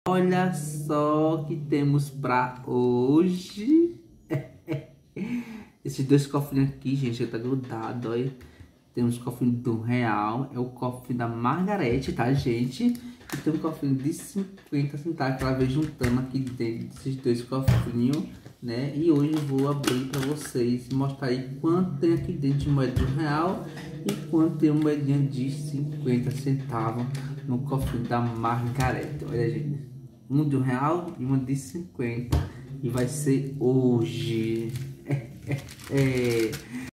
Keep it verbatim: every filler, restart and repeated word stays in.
Olha só o que temos pra hoje. Esses dois cofrinhos aqui, gente, tá grudado, olha. Tem uns cofrinhos de um real. É o cofre da Margarete, tá, gente? E tem um cofrinho de cinquenta centavos que ela veio juntando aqui dentro desses dois cofrinhos, né? E hoje eu vou abrir pra vocês e mostrar aí quanto tem aqui dentro de moeda de um real e quanto tem uma moedinha de cinquenta centavos no cofrinho da Margarete. Olha, gente. Um de um real e uma de cinquenta. E vai ser hoje. É, é, é.